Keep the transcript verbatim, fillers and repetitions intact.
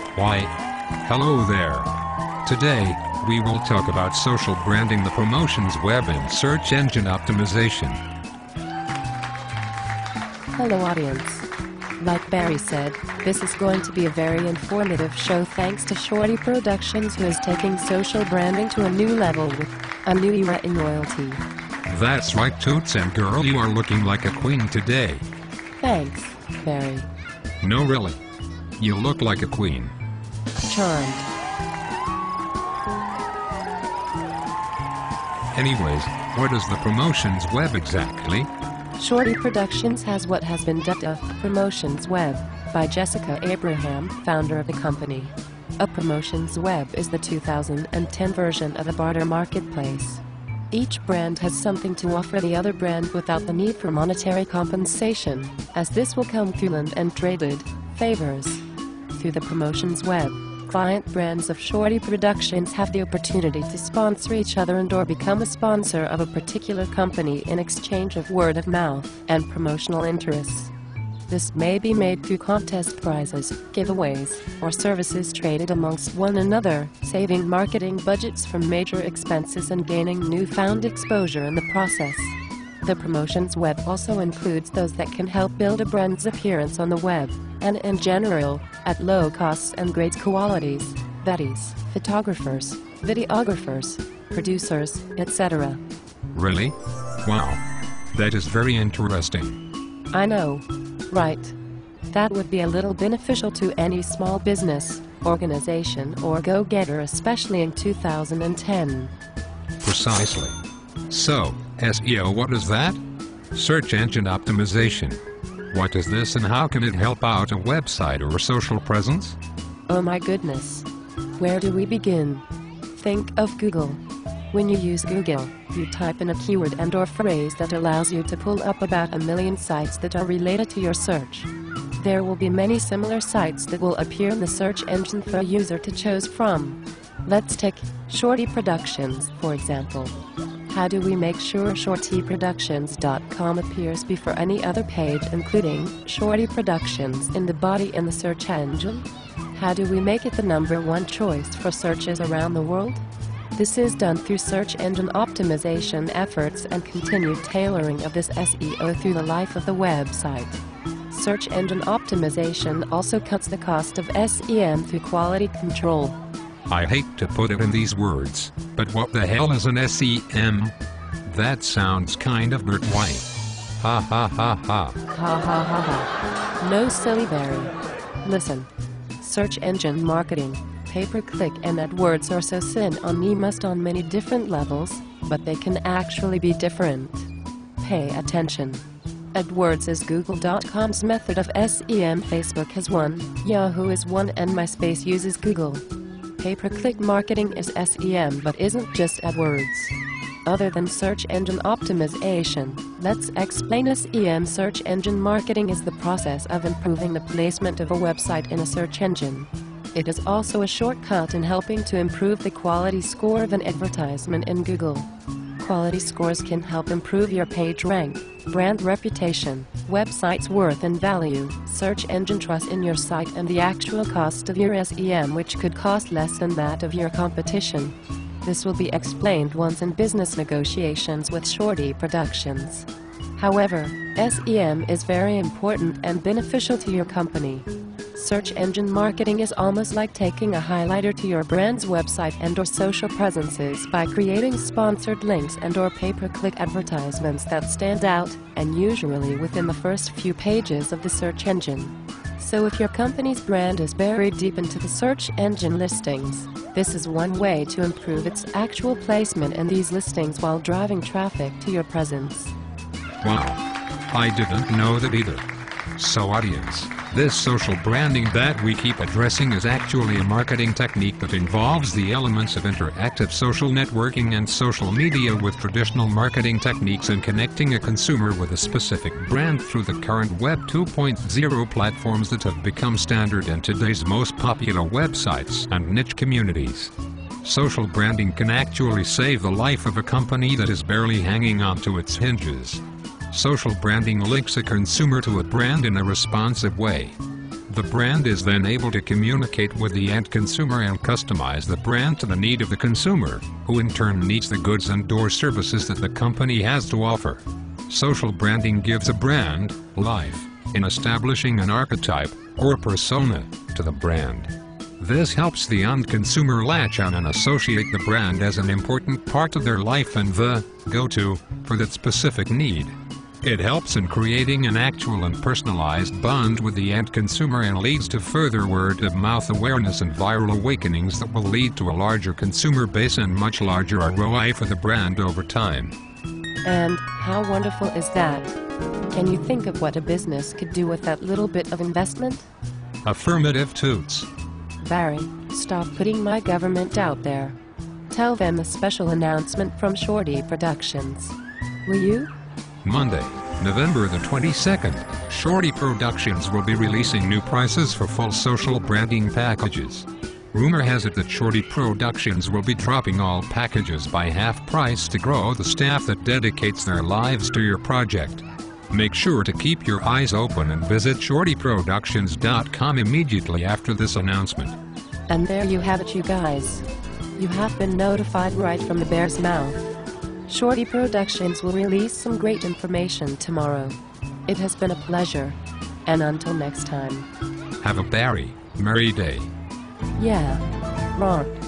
Why, hello there. Today, we will talk about social branding, the promotions web, and search engine optimization. Hello audience. Like Barry said, this is going to be a very informative show thanks to Shorty Productions, who is taking social branding to a new level with a new era in loyalty. That's right, Toots, and girl, you are looking like a queen today. Thanks, Barry. No, really. You look like a queen. Charmed. Anyways, what is the promotions web exactly? Shorty Productions has what has been dubbed a promotions web by Jessica Abraham, founder of the company. A promotions web is the two thousand ten version of a barter marketplace. Each brand has something to offer the other brand without the need for monetary compensation, as this will come through land and traded favors. Through the promotions web, client brands of Shorty Productions have the opportunity to sponsor each other and or become a sponsor of a particular company in exchange of word of mouth and promotional interests. This may be made through contest prizes, giveaways, or services traded amongst one another, saving marketing budgets from major expenses and gaining newfound exposure in the process. The promotions web also includes those that can help build a brand's appearance on the web, and in general, at low costs and great qualities, that is, photographers, videographers, producers, et cetera. Really? Wow. That is very interesting. I know. Right. That would be a little beneficial to any small business, organization, or go-getter, especially in two thousand ten. Precisely. So, S E O, what is that? Search engine optimization. What is this, and how can it help out a website or a social presence? Oh my goodness. Where do we begin? Think of Google. When you use Google, you type in a keyword and or phrase that allows you to pull up about a million sites that are related to your search. There will be many similar sites that will appear in the search engine for a user to choose from. Let's take Shorty Productions, for example. How do we make sure shorty productions dot com appears before any other page, including Shorty Productions, in the body in the search engine? How do we make it the number one choice for searches around the world? This is done through search engine optimization efforts and continued tailoring of this S E O through the life of the website. Search engine optimization also cuts the cost of S E M through quality control. I hate to put it in these words, but what the hell is an S E M? That sounds kind of Bert White. Ha ha ha ha. Ha ha ha ha. No, silly Barry. Listen. Search engine marketing, pay-per-click, and AdWords are so synonymous on many different levels, but they can actually be different. Pay attention. AdWords is Google dot com's method of S E M, Facebook has one, Yahoo is one, and MySpace uses Google. Pay-per-click marketing is S E M but isn't just AdWords. Other than search engine optimization, let's explain S E M. Search engine marketing is the process of improving the placement of a website in a search engine. It is also a shortcut in helping to improve the quality score of an advertisement in Google. Quality scores can help improve your page rank, brand reputation, website's worth and value, search engine trust in your site, and the actual cost of your S E M, which could cost less than that of your competition. This will be explained once in business negotiations with Shorty Productions. However, S E M is very important and beneficial to your company. Search engine marketing is almost like taking a highlighter to your brand's website and or social presences by creating sponsored links and or pay-per-click advertisements that stand out, and usually within the first few pages of the search engine. So if your company's brand is buried deep into the search engine listings, this is one way to improve its actual placement in these listings while driving traffic to your presence. Wow. I didn't know that either. So audience, this social branding that we keep addressing is actually a marketing technique that involves the elements of interactive social networking and social media with traditional marketing techniques, and connecting a consumer with a specific brand through the current Web two point oh platforms that have become standard in today's most popular websites and niche communities. Social branding can actually save the life of a company that is barely hanging on to its hinges. Social branding links a consumer to a brand in a responsive way. The brand is then able to communicate with the end consumer and customize the brand to the need of the consumer, who in turn needs the goods and or services that the company has to offer. Social branding gives a brand life in establishing an archetype or persona to the brand. This helps the end consumer latch on and associate the brand as an important part of their life and the go-to for that specific need. It helps in creating an actual and personalized bond with the end consumer and leads to further word-of-mouth awareness and viral awakenings that will lead to a larger consumer base and much larger R O I for the brand over time. And how wonderful is that? Can you think of what a business could do with that little bit of investment? Affirmative toots. Barry, stop putting my government out there. Tell them a special announcement from Shorty Productions. Will you? Monday, November the twenty-second, Shorty Productions will be releasing new prices for full social branding packages. Rumor has it that Shorty Productions will be dropping all packages by half price to grow the staff that dedicates their lives to your project. Make sure to keep your eyes open and visit shorty productions dot com immediately after this announcement. And there you have it, you guys. You have been notified right from the bear's mouth. Shorty Productions will release some great information tomorrow. It has been a pleasure. And until next time. Have a Barry, merry day. Yeah, Ron.